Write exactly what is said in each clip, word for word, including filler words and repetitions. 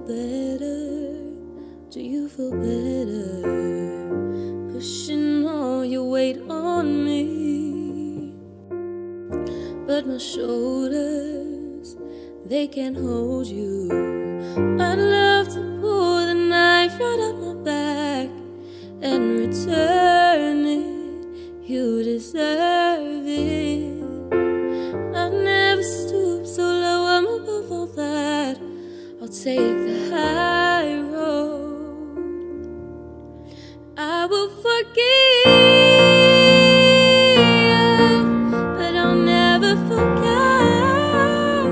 better? Do you feel better? Pushing all your weight on me, but my shoulders, they can't hold you. I'd love to pull the knife right up my back and return it. You deserve it. I'd never stoop so low, I'm above all that. I'll take the high road. I will forgive, but I'll never forget.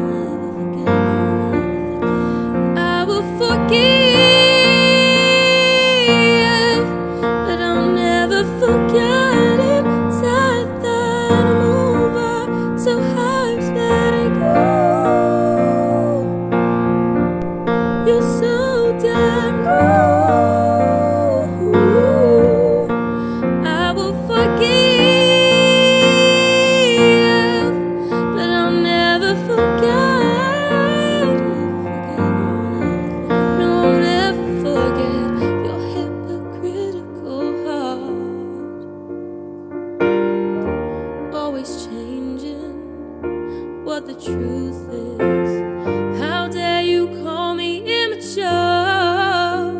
I will forgive, but I'll never forget it. Inside that I'm over, so hard to let go. You're so damn good. Always changing what the truth is. How dare you call me immature?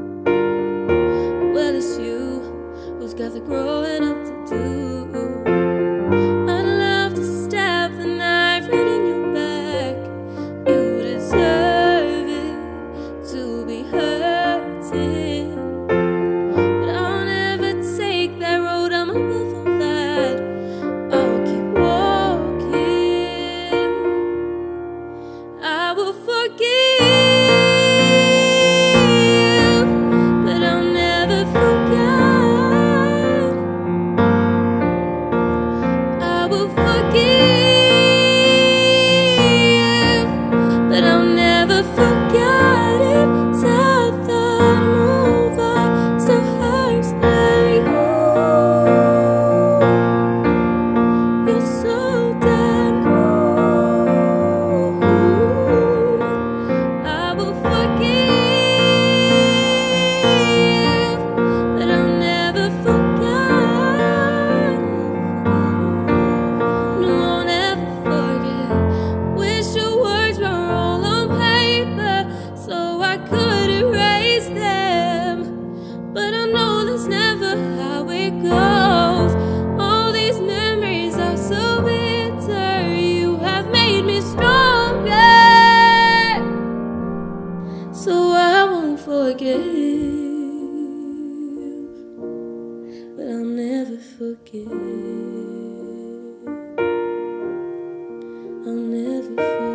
Well, it's you who's got the growing up to do. I'd love to stab the knife right in your back. You deserve it to be hurting, but I'll never take that road. I'm above all that. I'll keep walking. I will forgive, but I'll never forget. I will forgive, but I'll never forget it. Sad that I'm over, so hard to let go. You're so damn cold. I will forgive, but I'll never forget. No, I'll never forget. Wish your words were all on paper so I could erase them, but I know that's never how it goes. All these memories are so bitter. You have made me stronger, so I won't forgive, but I'll never forgive. I'll never forgive.